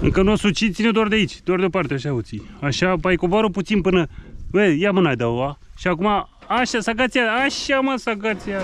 Încă nu o suci, ține doar de aici, doar de o parte, așa o ții. Așa, pai coboară puțin până... Bă, ia mâna de oa. Și acum, așa, sagația, așa mă, sagația.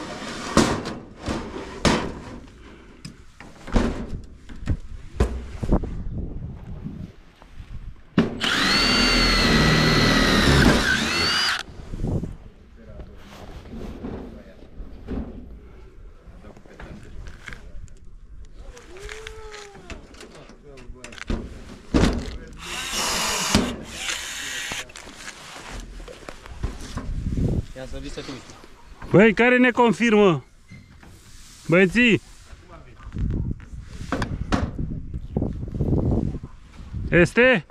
Ia să vii să te uiți. Băi, care ne confirmă? Băieții! Este?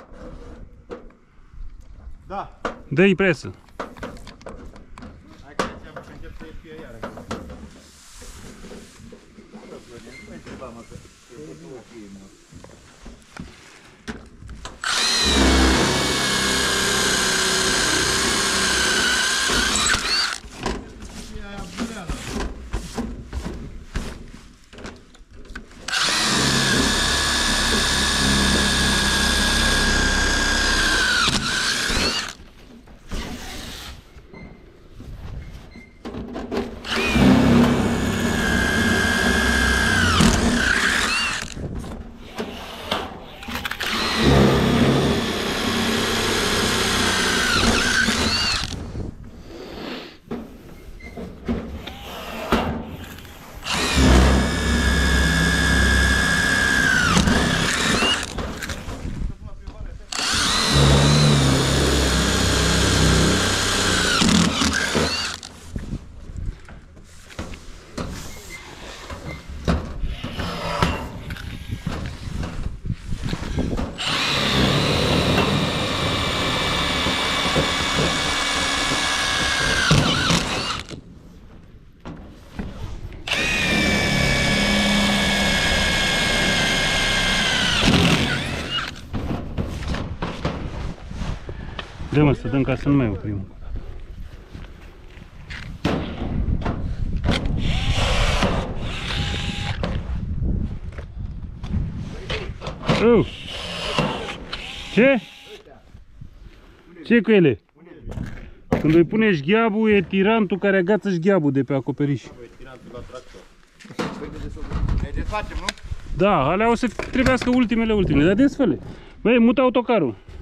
Da. Dă-i presă. Hai că înceap să încep să iei fie iară. Nu întreba, mă, că e o fie, mă. Dă-mă să dăm ca să nu mai oprim. Ce? Ce cu ele? Când îi pune șgheabul, e tirantul care agață șgheabul de pe acoperiș. E tirantul la tractor. Ne desfacem, nu? Da, alea o să trebuiască ultimele, dar desfăle. Băi, mută autocarul.